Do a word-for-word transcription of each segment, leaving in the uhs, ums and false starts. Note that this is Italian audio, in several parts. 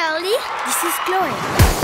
Carly, this is Chloe.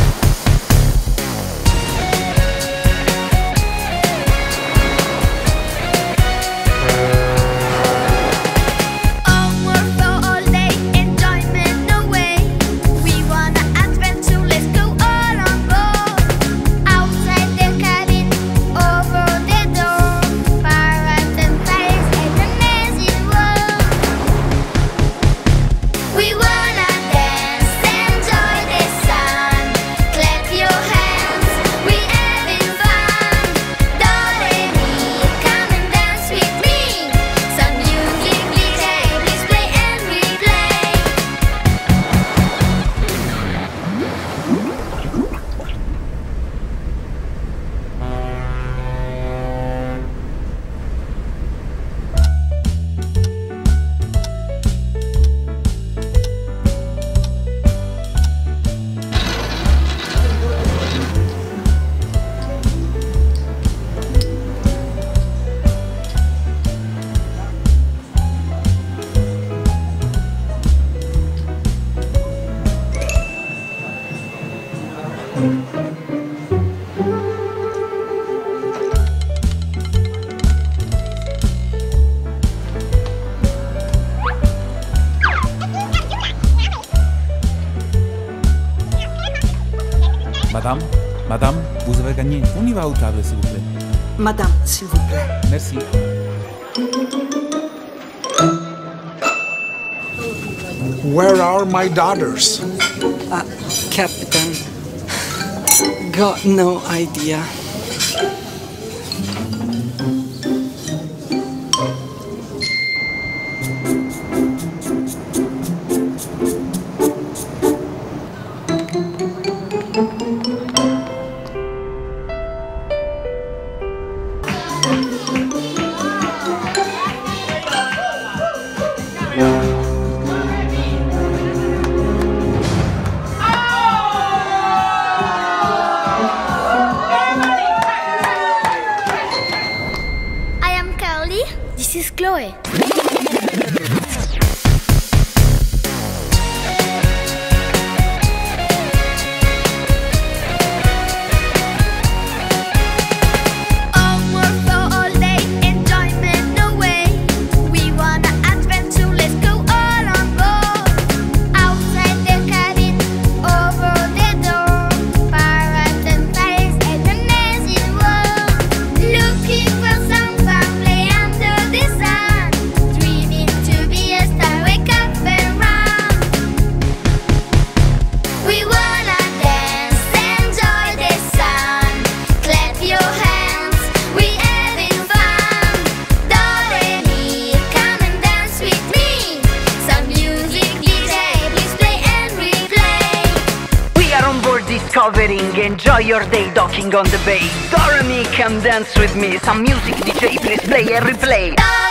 Madame, madame, vous avez gagné. On y va au table, s'il vous plaît. Madame, s'il vous plaît. Merci. Where are my daughters? Uh, Captain, got no idea. This is Chloe. Discovering, enjoy your day docking on the bay. Doremi, come dance with me. Some music D J, please play and replay.